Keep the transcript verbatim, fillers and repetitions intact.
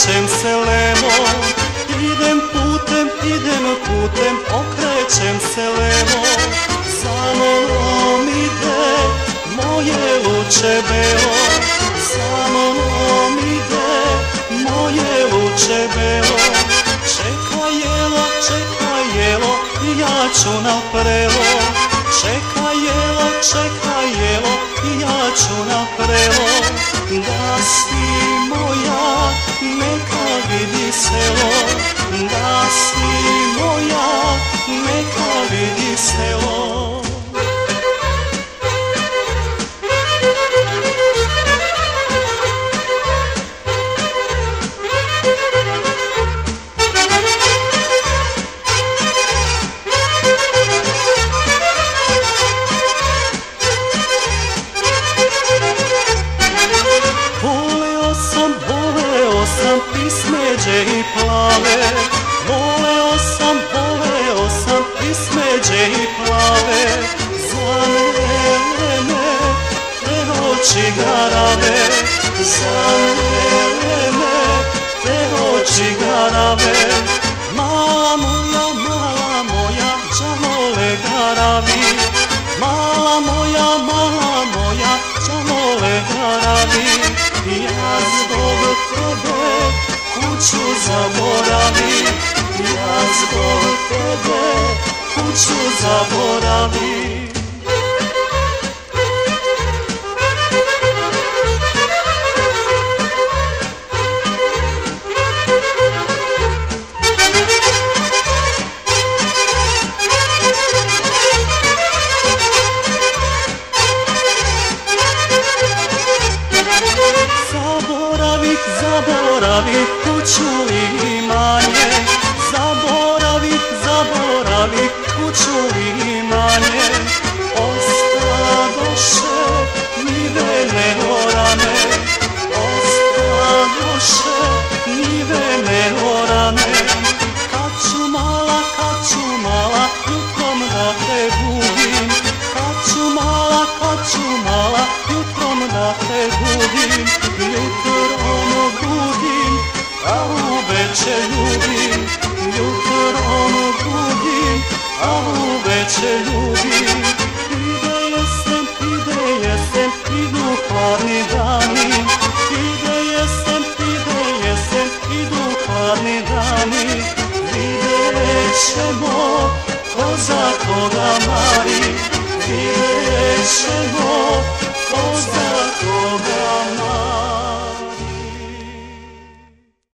okrećem se levo, idem putem, idem putem, okrećem se levo. Za mnom ide moje luče belo, za mnom ide moje luče belo. Čekaj jelo, čekaj jelo, ja ću na prelo. Čekaj jelo, čekaj jelo, ja ću na prelo. Da si moja, neka vidi selo. Da si moja, neka vidi selo. I smeđe i plave, voleo sam, voleo sam i smeđe i plave. Zamelene te oči garave, zamelene te oči garave. Mala moja, mala moja, đavole garavi. Mala moja, mala moja, đavole garavi. Ja zbog tebe kuću zaboravim, ja zbog tebe kuću zaboravim. Zaboravih, zaboravih kuću i imanje, zaboravih, zaboravih kuću i imanje. Ostadoše nive neorane, ostadoše nive neorane. Kad ću mala, kad ću mala, jutrom da te budim. Kad ću mala, kad ću mala, jutrom da te budim. Jutrom budim, a uveče ljubim. Jutrom budim, a uveče ljubim. Ide jesen, ide jesen, idu hladni dani. Ide jesen, ide jesen, idu hladni dani. Vidjet ćemo ko za koga mara.